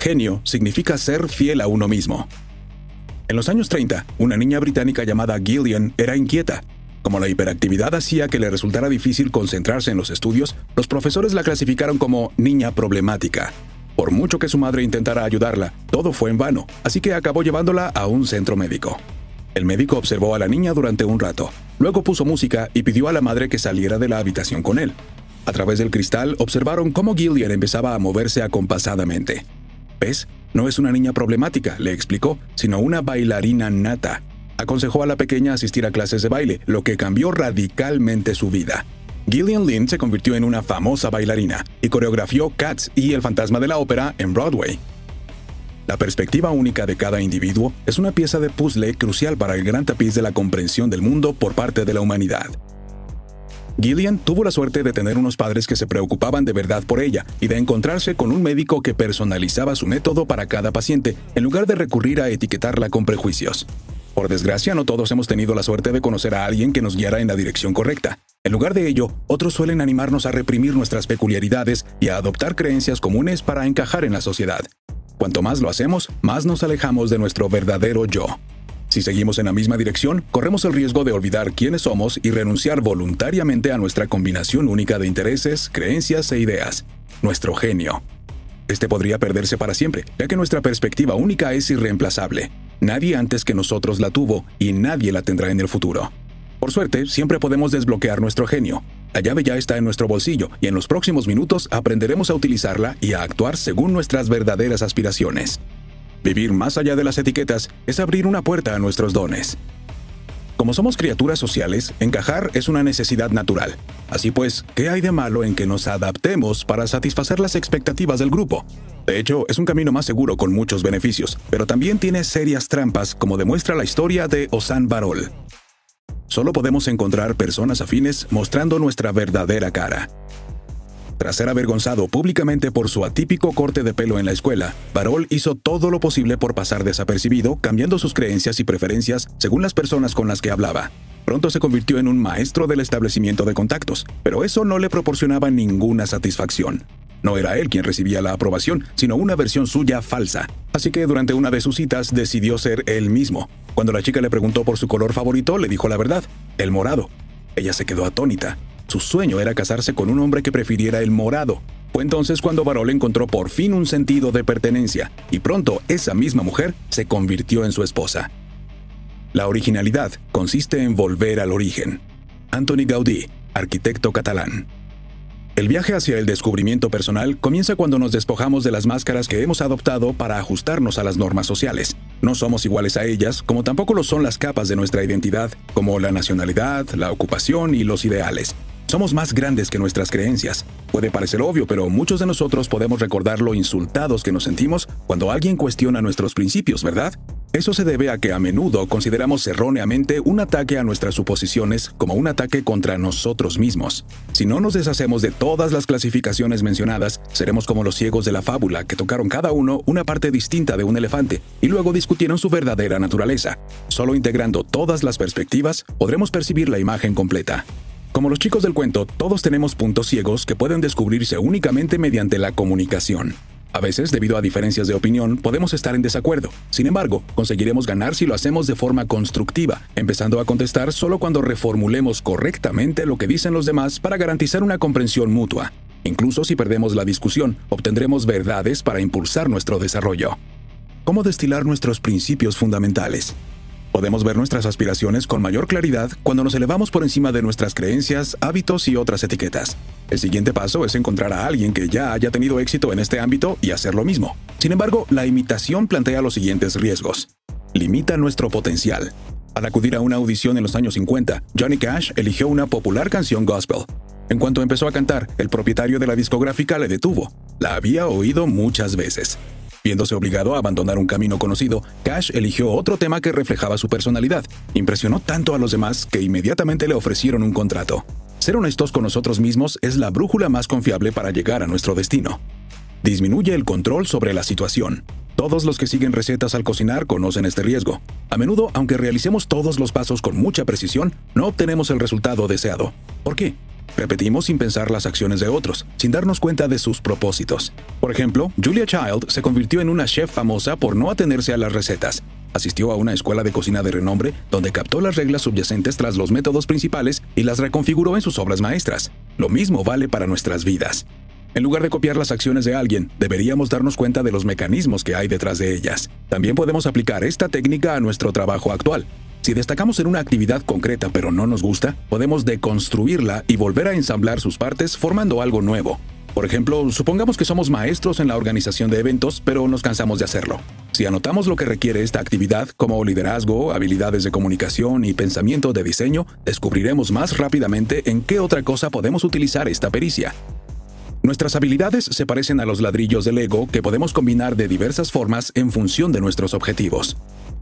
Genio significa ser fiel a uno mismo. En los años 30, una niña británica llamada Gillian era inquieta. Como la hiperactividad hacía que le resultara difícil concentrarse en los estudios, los profesores la clasificaron como niña problemática. Por mucho que su madre intentara ayudarla, todo fue en vano, así que acabó llevándola a un centro médico. El médico observó a la niña durante un rato, luego puso música y pidió a la madre que saliera de la habitación con él. A través del cristal observaron cómo Gillian empezaba a moverse acompasadamente. ¿Ves? No es una niña problemática, le explicó, sino una bailarina nata. Aconsejó a la pequeña asistir a clases de baile, lo que cambió radicalmente su vida. Gillian Lynne se convirtió en una famosa bailarina y coreografió Cats y El fantasma de la ópera en Broadway. La perspectiva única de cada individuo es una pieza de puzzle crucial para el gran tapiz de la comprensión del mundo por parte de la humanidad. Gillian tuvo la suerte de tener unos padres que se preocupaban de verdad por ella y de encontrarse con un médico que personalizaba su método para cada paciente en lugar de recurrir a etiquetarla con prejuicios. Por desgracia, no todos hemos tenido la suerte de conocer a alguien que nos guiara en la dirección correcta. En lugar de ello, otros suelen animarnos a reprimir nuestras peculiaridades y a adoptar creencias comunes para encajar en la sociedad. Cuanto más lo hacemos, más nos alejamos de nuestro verdadero yo. Si seguimos en la misma dirección, corremos el riesgo de olvidar quiénes somos y renunciar voluntariamente a nuestra combinación única de intereses, creencias e ideas, nuestro genio. Este podría perderse para siempre, ya que nuestra perspectiva única es irreemplazable. Nadie antes que nosotros la tuvo y nadie la tendrá en el futuro. Por suerte, siempre podemos desbloquear nuestro genio. La llave ya está en nuestro bolsillo y en los próximos minutos aprenderemos a utilizarla y a actuar según nuestras verdaderas aspiraciones. Vivir más allá de las etiquetas es abrir una puerta a nuestros dones. Como somos criaturas sociales, encajar es una necesidad natural. Así pues, ¿qué hay de malo en que nos adaptemos para satisfacer las expectativas del grupo? De hecho, es un camino más seguro con muchos beneficios, pero también tiene serias trampas, como demuestra la historia de Ozan Varol. Solo podemos encontrar personas afines mostrando nuestra verdadera cara. Tras ser avergonzado públicamente por su atípico corte de pelo en la escuela, Varol hizo todo lo posible por pasar desapercibido, cambiando sus creencias y preferencias según las personas con las que hablaba. Pronto se convirtió en un maestro del establecimiento de contactos, pero eso no le proporcionaba ninguna satisfacción. No era él quien recibía la aprobación, sino una versión suya falsa. Así que durante una de sus citas decidió ser él mismo. Cuando la chica le preguntó por su color favorito, le dijo la verdad, el morado. Ella se quedó atónita. Su sueño era casarse con un hombre que prefiriera el morado. Fue entonces cuando Varol encontró por fin un sentido de pertenencia, y pronto esa misma mujer se convirtió en su esposa. La originalidad consiste en volver al origen. Antoni Gaudí, arquitecto catalán. El viaje hacia el descubrimiento personal comienza cuando nos despojamos de las máscaras que hemos adoptado para ajustarnos a las normas sociales. No somos iguales a ellas, como tampoco lo son las capas de nuestra identidad, como la nacionalidad, la ocupación y los ideales. Somos más grandes que nuestras creencias. Puede parecer obvio, pero muchos de nosotros podemos recordar lo insultados que nos sentimos cuando alguien cuestiona nuestros principios, ¿verdad? Eso se debe a que a menudo consideramos erróneamente un ataque a nuestras suposiciones como un ataque contra nosotros mismos. Si no nos deshacemos de todas las clasificaciones mencionadas, seremos como los ciegos de la fábula que tocaron cada uno una parte distinta de un elefante y luego discutieron su verdadera naturaleza. Solo integrando todas las perspectivas podremos percibir la imagen completa. Como los chicos del cuento, todos tenemos puntos ciegos que pueden descubrirse únicamente mediante la comunicación. A veces, debido a diferencias de opinión, podemos estar en desacuerdo. Sin embargo, conseguiremos ganar si lo hacemos de forma constructiva, empezando a contestar solo cuando reformulemos correctamente lo que dicen los demás para garantizar una comprensión mutua. Incluso si perdemos la discusión, obtendremos verdades para impulsar nuestro desarrollo. ¿Cómo destilar nuestros principios fundamentales? Podemos ver nuestras aspiraciones con mayor claridad cuando nos elevamos por encima de nuestras creencias, hábitos y otras etiquetas. El siguiente paso es encontrar a alguien que ya haya tenido éxito en este ámbito y hacer lo mismo. Sin embargo, la imitación plantea los siguientes riesgos. Limita nuestro potencial. Al acudir a una audición en los años 50, Johnny Cash eligió una popular canción gospel. En cuanto empezó a cantar, el propietario de la discográfica le detuvo. La había oído muchas veces. Viéndose obligado a abandonar un camino conocido, Cash eligió otro tema que reflejaba su personalidad. Impresionó tanto a los demás que inmediatamente le ofrecieron un contrato. Ser honestos con nosotros mismos es la brújula más confiable para llegar a nuestro destino. Disminuye el control sobre la situación. Todos los que siguen recetas al cocinar conocen este riesgo. A menudo, aunque realicemos todos los pasos con mucha precisión, no obtenemos el resultado deseado. ¿Por qué? Repetimos sin pensar las acciones de otros, sin darnos cuenta de sus propósitos. Por ejemplo, Julia Child se convirtió en una chef famosa por no atenerse a las recetas. Asistió a una escuela de cocina de renombre donde captó las reglas subyacentes tras los métodos principales y las reconfiguró en sus obras maestras. Lo mismo vale para nuestras vidas. En lugar de copiar las acciones de alguien, deberíamos darnos cuenta de los mecanismos que hay detrás de ellas. También podemos aplicar esta técnica a nuestro trabajo actual. Si destacamos en una actividad concreta pero no nos gusta, podemos deconstruirla y volver a ensamblar sus partes formando algo nuevo. Por ejemplo, supongamos que somos maestros en la organización de eventos, pero nos cansamos de hacerlo. Si anotamos lo que requiere esta actividad, como liderazgo, habilidades de comunicación y pensamiento de diseño, descubriremos más rápidamente en qué otra cosa podemos utilizar esta pericia. Nuestras habilidades se parecen a los ladrillos de Lego que podemos combinar de diversas formas en función de nuestros objetivos.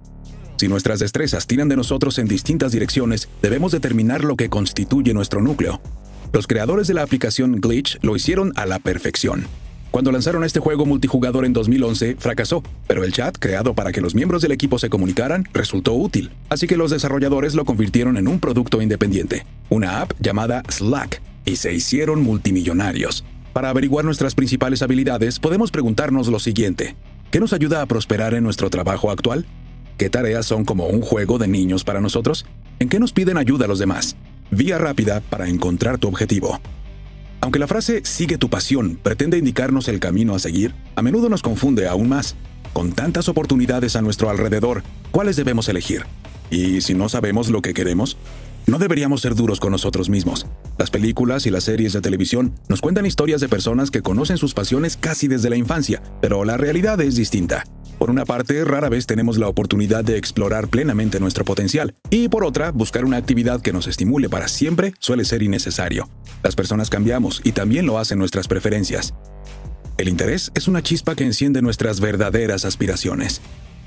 Si nuestras destrezas tiran de nosotros en distintas direcciones, debemos determinar lo que constituye nuestro núcleo. Los creadores de la aplicación Glitch lo hicieron a la perfección. Cuando lanzaron este juego multijugador en 2011, fracasó, pero el chat, creado para que los miembros del equipo se comunicaran, resultó útil. Así que los desarrolladores lo convirtieron en un producto independiente, una app llamada Slack, y se hicieron multimillonarios. Para averiguar nuestras principales habilidades, podemos preguntarnos lo siguiente: ¿qué nos ayuda a prosperar en nuestro trabajo actual? ¿Qué tareas son como un juego de niños para nosotros? ¿En qué nos piden ayuda los demás? Vía rápida para encontrar tu objetivo. Aunque la frase «sigue tu pasión» pretende indicarnos el camino a seguir, a menudo nos confunde aún más. Con tantas oportunidades a nuestro alrededor, ¿cuáles debemos elegir? ¿Y si no sabemos lo que queremos? No deberíamos ser duros con nosotros mismos. Las películas y las series de televisión nos cuentan historias de personas que conocen sus pasiones casi desde la infancia, pero la realidad es distinta. Por una parte, rara vez tenemos la oportunidad de explorar plenamente nuestro potencial, y por otra, buscar una actividad que nos estimule para siempre suele ser innecesario. Las personas cambiamos y también lo hacen nuestras preferencias. El interés es una chispa que enciende nuestras verdaderas aspiraciones.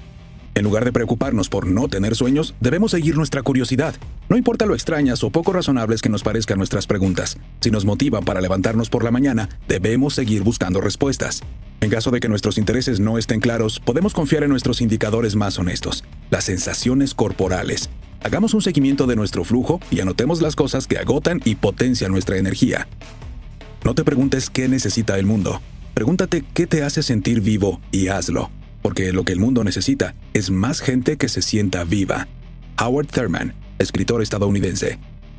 En lugar de preocuparnos por no tener sueños, debemos seguir nuestra curiosidad. No importa lo extrañas o poco razonables que nos parezcan nuestras preguntas. Si nos motivan para levantarnos por la mañana, debemos seguir buscando respuestas. En caso de que nuestros intereses no estén claros, podemos confiar en nuestros indicadores más honestos, las sensaciones corporales. Hagamos un seguimiento de nuestro flujo y anotemos las cosas que agotan y potencian nuestra energía. No te preguntes qué necesita el mundo. Pregúntate qué te hace sentir vivo y hazlo. Porque lo que el mundo necesita es más gente que se sienta viva. Howard Thurman, escritor estadounidense.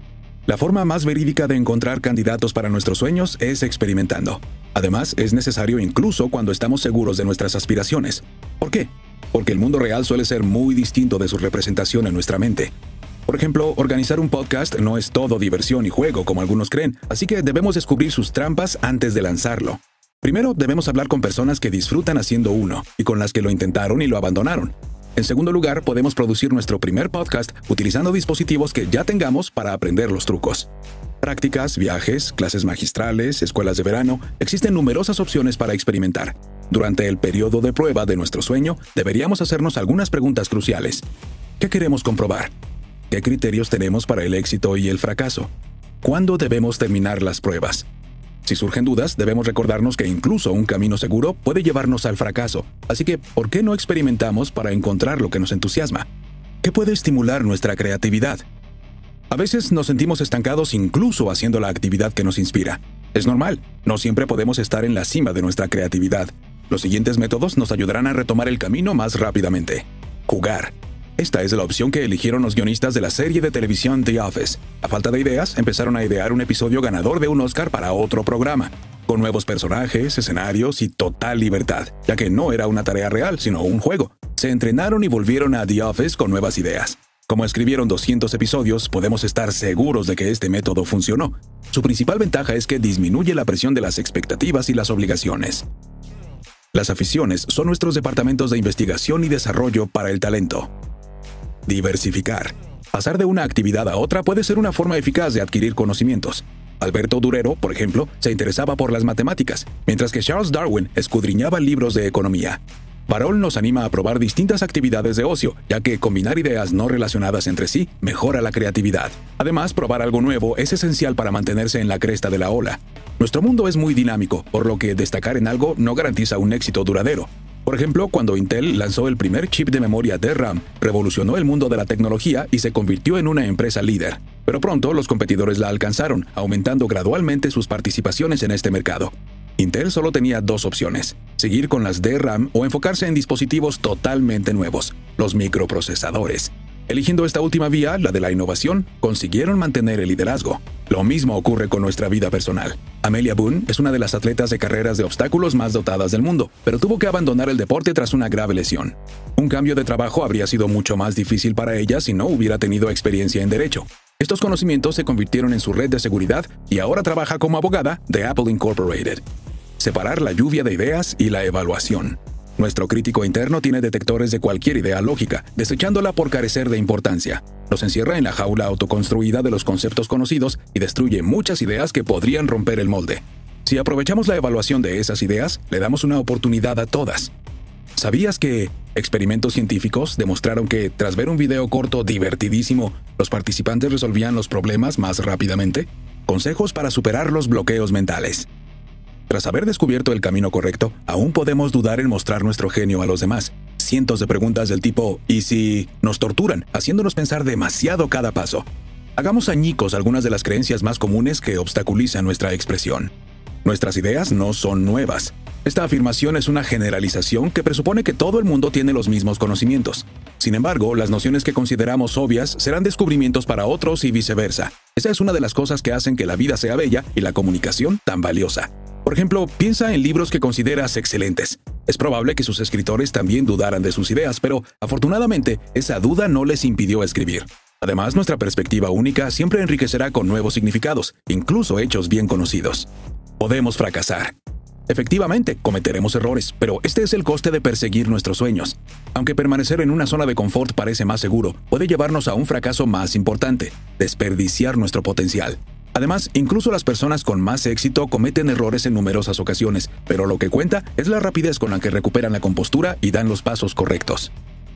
La forma más verídica de encontrar candidatos para nuestros sueños es experimentando. Además, es necesario incluso cuando estamos seguros de nuestras aspiraciones. ¿Por qué? Porque el mundo real suele ser muy distinto de su representación en nuestra mente. Por ejemplo, organizar un podcast no es todo diversión y juego como algunos creen, así que debemos descubrir sus trampas antes de lanzarlo. Primero, debemos hablar con personas que disfrutan haciendo uno y con las que lo intentaron y lo abandonaron. En segundo lugar, podemos producir nuestro primer podcast utilizando dispositivos que ya tengamos para aprender los trucos. Prácticas, viajes, clases magistrales, escuelas de verano, existen numerosas opciones para experimentar. Durante el periodo de prueba de nuestro sueño, deberíamos hacernos algunas preguntas cruciales. ¿Qué queremos comprobar? ¿Qué criterios tenemos para el éxito y el fracaso? ¿Cuándo debemos terminar las pruebas? Si surgen dudas, debemos recordarnos que incluso un camino seguro puede llevarnos al fracaso. Así que, ¿por qué no experimentamos para encontrar lo que nos entusiasma? ¿Qué puede estimular nuestra creatividad? A veces nos sentimos estancados incluso haciendo la actividad que nos inspira. Es normal, no siempre podemos estar en la cima de nuestra creatividad. Los siguientes métodos nos ayudarán a retomar el camino más rápidamente. Jugar. Esta es la opción que eligieron los guionistas de la serie de televisión The Office. A falta de ideas, empezaron a idear un episodio ganador de un Oscar para otro programa, con nuevos personajes, escenarios y total libertad, ya que no era una tarea real, sino un juego. Se entrenaron y volvieron a The Office con nuevas ideas. Como escribieron 200 episodios, podemos estar seguros de que este método funcionó. Su principal ventaja es que disminuye la presión de las expectativas y las obligaciones. Las aficiones son nuestros departamentos de investigación y desarrollo para el talento. Diversificar. Pasar de una actividad a otra puede ser una forma eficaz de adquirir conocimientos. Alberto Durero, por ejemplo, se interesaba por las matemáticas, mientras que Charles Darwin escudriñaba libros de economía. Parol nos anima a probar distintas actividades de ocio, ya que combinar ideas no relacionadas entre sí mejora la creatividad. Además, probar algo nuevo es esencial para mantenerse en la cresta de la ola. Nuestro mundo es muy dinámico, por lo que destacar en algo no garantiza un éxito duradero. Por ejemplo, cuando Intel lanzó el primer chip de memoria DRAM, revolucionó el mundo de la tecnología y se convirtió en una empresa líder. Pero pronto los competidores la alcanzaron, aumentando gradualmente sus participaciones en este mercado. Intel solo tenía dos opciones: seguir con las DRAM o enfocarse en dispositivos totalmente nuevos, los microprocesadores. Eligiendo esta última vía, la de la innovación, consiguieron mantener el liderazgo. Lo mismo ocurre con nuestra vida personal. Amelia Boone es una de las atletas de carreras de obstáculos más dotadas del mundo, pero tuvo que abandonar el deporte tras una grave lesión. Un cambio de trabajo habría sido mucho más difícil para ella si no hubiera tenido experiencia en derecho. Estos conocimientos se convirtieron en su red de seguridad y ahora trabaja como abogada de Apple Incorporated. Separar la lluvia de ideas y la evaluación. Nuestro crítico interno tiene detectores de cualquier idea lógica, desechándola por carecer de importancia. Nos encierra en la jaula autoconstruida de los conceptos conocidos y destruye muchas ideas que podrían romper el molde. Si aprovechamos la evaluación de esas ideas, le damos una oportunidad a todas. ¿Sabías que experimentos científicos demostraron que, tras ver un video corto divertidísimo, los participantes resolvían los problemas más rápidamente? Consejos para superar los bloqueos mentales. Tras haber descubierto el camino correcto, aún podemos dudar en mostrar nuestro genio a los demás. Cientos de preguntas del tipo ¿y si nos torturan?, haciéndonos pensar demasiado cada paso. Hagamos añicos algunas de las creencias más comunes que obstaculizan nuestra expresión. Nuestras ideas no son nuevas. Esta afirmación es una generalización que presupone que todo el mundo tiene los mismos conocimientos. Sin embargo, las nociones que consideramos obvias serán descubrimientos para otros y viceversa. Esa es una de las cosas que hacen que la vida sea bella y la comunicación tan valiosa. Por ejemplo, piensa en libros que consideras excelentes. Es probable que sus escritores también dudaran de sus ideas, pero afortunadamente esa duda no les impidió escribir. Además, nuestra perspectiva única siempre enriquecerá con nuevos significados, incluso hechos bien conocidos. Podemos fracasar. Efectivamente, cometeremos errores, pero este es el coste de perseguir nuestros sueños. Aunque permanecer en una zona de confort parece más seguro, puede llevarnos a un fracaso más importante: desperdiciar nuestro potencial. Además, incluso las personas con más éxito cometen errores en numerosas ocasiones, pero lo que cuenta es la rapidez con la que recuperan la compostura y dan los pasos correctos.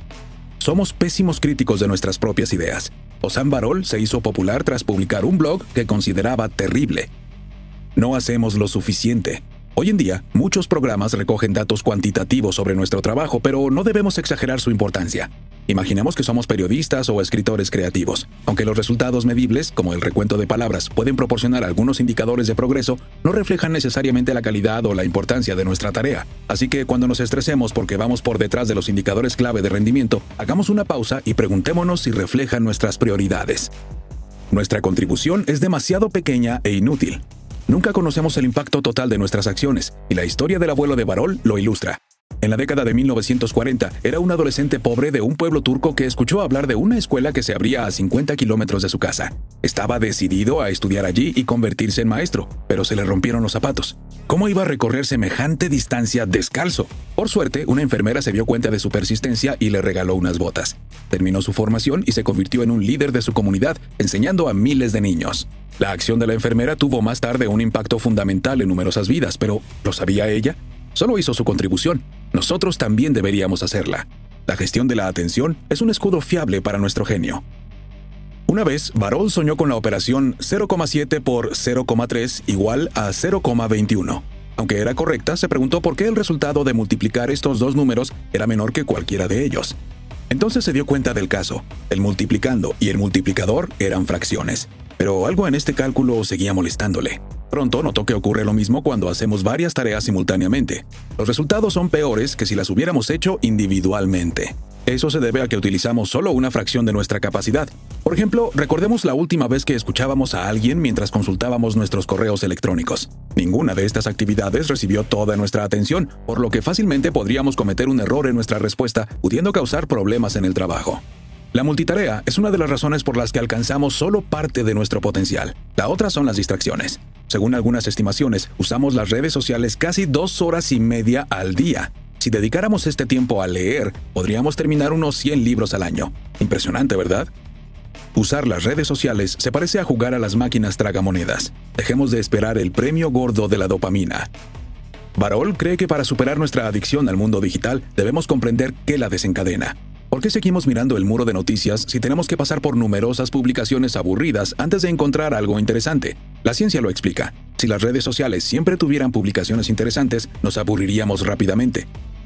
Somos pésimos críticos de nuestras propias ideas. Ozan Varol se hizo popular tras publicar un blog que consideraba terrible. No hacemos lo suficiente. Hoy en día, muchos programas recogen datos cuantitativos sobre nuestro trabajo, pero no debemos exagerar su importancia. Imaginemos que somos periodistas o escritores creativos. Aunque los resultados medibles, como el recuento de palabras, pueden proporcionar algunos indicadores de progreso, no reflejan necesariamente la calidad o la importancia de nuestra tarea. Así que cuando nos estresemos porque vamos por detrás de los indicadores clave de rendimiento, hagamos una pausa y preguntémonos si reflejan nuestras prioridades. Nuestra contribución es demasiado pequeña e inútil. Nunca conocemos el impacto total de nuestras acciones, y la historia del abuelo de Varol lo ilustra. En la década de 1940, era un adolescente pobre de un pueblo turco que escuchó hablar de una escuela que se abría a 50 kilómetros de su casa. Estaba decidido a estudiar allí y convertirse en maestro, pero se le rompieron los zapatos. ¿Cómo iba a recorrer semejante distancia descalzo? Por suerte, una enfermera se dio cuenta de su persistencia y le regaló unas botas. Terminó su formación y se convirtió en un líder de su comunidad, enseñando a miles de niños. La acción de la enfermera tuvo más tarde un impacto fundamental en numerosas vidas, pero ¿lo sabía ella? Solo hizo su contribución. Nosotros también deberíamos hacerla. La gestión de la atención es un escudo fiable para nuestro genio. Una vez, Varol soñó con la operación 0,7 por 0,3 igual a 0,21. Aunque era correcta, se preguntó por qué el resultado de multiplicar estos dos números era menor que cualquiera de ellos. Entonces se dio cuenta del caso. El multiplicando y el multiplicador eran fracciones. Pero algo en este cálculo seguía molestándole. Pronto notó que ocurre lo mismo cuando hacemos varias tareas simultáneamente. Los resultados son peores que si las hubiéramos hecho individualmente. Eso se debe a que utilizamos solo una fracción de nuestra capacidad. Por ejemplo, recordemos la última vez que escuchábamos a alguien mientras consultábamos nuestros correos electrónicos. Ninguna de estas actividades recibió toda nuestra atención, por lo que fácilmente podríamos cometer un error en nuestra respuesta, pudiendo causar problemas en el trabajo. La multitarea es una de las razones por las que alcanzamos solo parte de nuestro potencial. La otra son las distracciones. Según algunas estimaciones, usamos las redes sociales casi 2 horas y media al día. Si dedicáramos este tiempo a leer, podríamos terminar unos 100 libros al año. Impresionante, ¿verdad? Usar las redes sociales se parece a jugar a las máquinas tragamonedas. Dejemos de esperar el premio gordo de la dopamina. Varol cree que para superar nuestra adicción al mundo digital, debemos comprender qué la desencadena. ¿Por qué seguimos mirando el muro de noticias si tenemos que pasar por numerosas publicaciones aburridas antes de encontrar algo interesante? La ciencia lo explica. Si las redes sociales siempre tuvieran publicaciones interesantes, nos aburriríamos rápidamente.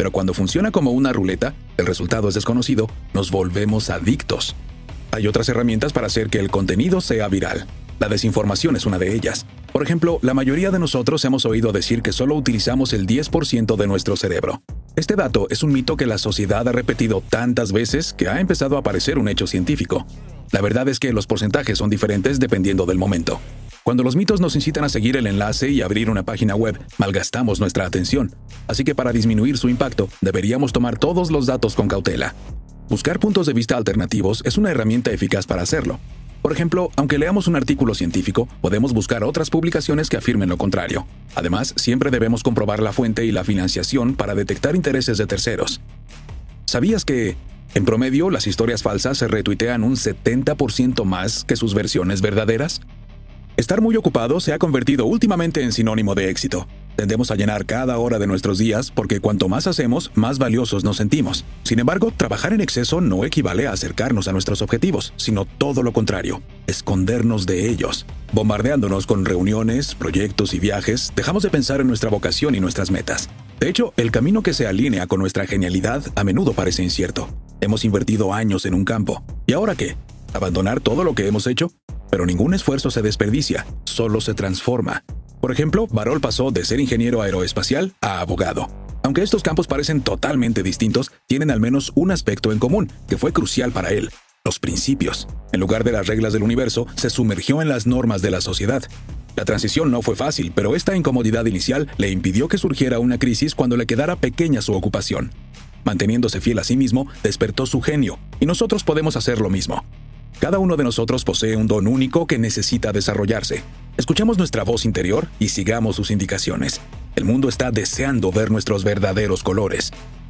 Pero cuando funciona como una ruleta, el resultado es desconocido, nos volvemos adictos. Hay otras herramientas para hacer que el contenido sea viral. La desinformación es una de ellas. Por ejemplo, la mayoría de nosotros hemos oído decir que solo utilizamos el 10% de nuestro cerebro. Este dato es un mito que la sociedad ha repetido tantas veces que ha empezado a parecer un hecho científico. La verdad es que los porcentajes son diferentes dependiendo del momento. Cuando los mitos nos incitan a seguir el enlace y abrir una página web, malgastamos nuestra atención. Así que para disminuir su impacto, deberíamos tomar todos los datos con cautela. Buscar puntos de vista alternativos es una herramienta eficaz para hacerlo. Por ejemplo, aunque leamos un artículo científico, podemos buscar otras publicaciones que afirmen lo contrario. Además, siempre debemos comprobar la fuente y la financiación para detectar intereses de terceros. ¿Sabías que, en promedio, las historias falsas se retuitean un 70% más que sus versiones verdaderas? Estar muy ocupado se ha convertido últimamente en sinónimo de éxito. Tendemos a llenar cada hora de nuestros días porque cuanto más hacemos, más valiosos nos sentimos. Sin embargo, trabajar en exceso no equivale a acercarnos a nuestros objetivos, sino todo lo contrario, escondernos de ellos. Bombardeándonos con reuniones, proyectos y viajes, dejamos de pensar en nuestra vocación y nuestras metas. De hecho, el camino que se alinea con nuestra genialidad a menudo parece incierto. Hemos invertido años en un campo. ¿Y ahora qué? ¿Abandonar todo lo que hemos hecho? Pero ningún esfuerzo se desperdicia, solo se transforma. Por ejemplo, Barol pasó de ser ingeniero aeroespacial a abogado. Aunque estos campos parecen totalmente distintos, tienen al menos un aspecto en común, que fue crucial para él: los principios. En lugar de las reglas del universo, se sumergió en las normas de la sociedad. La transición no fue fácil, pero esta incomodidad inicial le impidió que surgiera una crisis cuando le quedara pequeña su ocupación. Manteniéndose fiel a sí mismo, despertó su genio, y nosotros podemos hacer lo mismo. Cada uno de nosotros posee un don único que necesita desarrollarse. Escuchemos nuestra voz interior y sigamos sus indicaciones. El mundo está deseando ver nuestros verdaderos colores.